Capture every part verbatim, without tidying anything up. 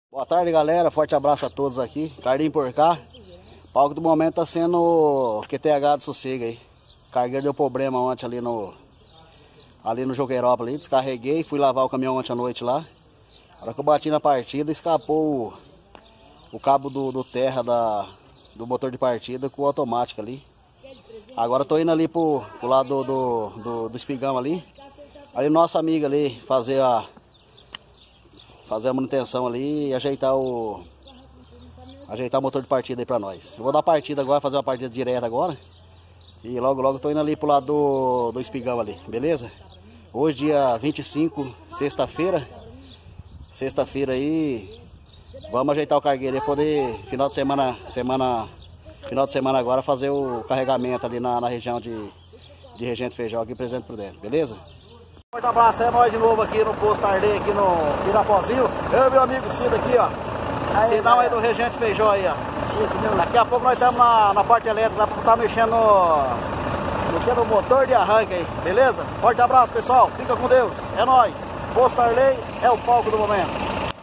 Boa tarde, galera, forte abraço a todos aqui, Carlinho por cá. O palco do momento tá sendo Q T H de Sossego aí. O cargueiro deu problema ontem ali no ali no Jogueirópolis, descarreguei, fui lavar o caminhão ontem à noite lá. Na hora que eu bati na partida, escapou o, o cabo do, do terra da, do motor de partida com o automático ali. Agora tô indo ali pro, pro lado do, do, do, do espigão ali. Ali nossa amiga ali fazer a fazer a manutenção ali e ajeitar o ajeitar o motor de partida aí pra nós. Eu vou dar partida agora, fazer uma partida direta agora. E logo logo tô indo ali pro lado do, do espigão ali, beleza? Hoje dia vinte e cinco, sexta-feira. Sexta-feira aí. Vamos ajeitar o cargueiro aí, poder final de semana, semana final de semana agora fazer o carregamento ali na, na região de, de Regente Feijó aqui, Presidente Prudente, beleza? Forte abraço, é nós de novo aqui no posto Arley, aqui no Pirapozinho. Eu e meu amigo Cida aqui, ó. Cidão aí do Regente Feijó aí, ó. Daqui a pouco nós estamos na, na parte elétrica, lá pra estar mexendo no, mexendo no motor de arranque aí, beleza? Forte abraço, pessoal. Fica com Deus. É nóis. Posto Arley é o palco do momento.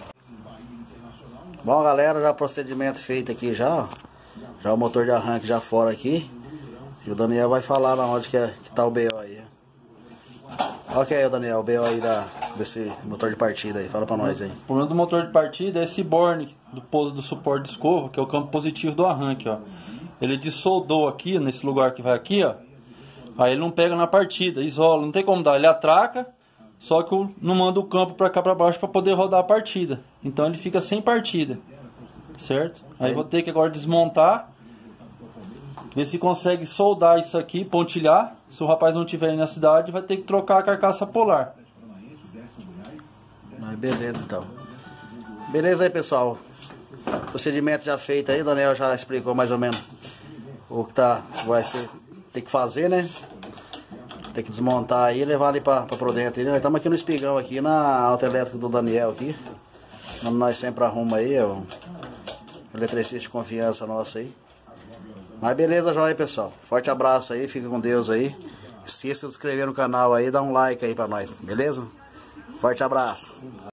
Bom, galera, já procedimento feito aqui já, ó. Já o motor de arranque já fora aqui. E o Daniel vai falar na onde que, é, que tá o B O aí. Ok, o Daniel, o B O aí da, desse motor de partida aí, fala pra nós aí. O problema do motor de partida é esse borne do pouso do suporte de escorro, que é o campo positivo do arranque, ó. Ele dissoldou aqui, nesse lugar que vai aqui, ó. Aí ele não pega na partida, isola, não tem como dar, ele atraca, só que não manda o campo pra cá pra baixo pra poder rodar a partida. Então ele fica sem partida, certo? Aí vou ter que agora desmontar, ver se consegue soldar isso aqui, pontilhar. Se o rapaz não estiver aí na cidade, vai ter que trocar a carcaça polar. Mas beleza, então. Beleza aí, pessoal. Procedimento já feito aí, o Daniel já explicou mais ou menos o que tá, vai ser, tem que fazer, né? Tem que desmontar aí e levar ali pra, pra Prudente. Nós estamos aqui no espigão, aqui na autoelétrica do Daniel aqui. Onde nós sempre arruma aí, ó. Eletricista de confiança nossa aí. Mas beleza, joia aí, pessoal. Forte abraço aí, fica com Deus aí. Esqueça de se inscrever no canal aí, dá um like aí pra nós, beleza? Forte abraço.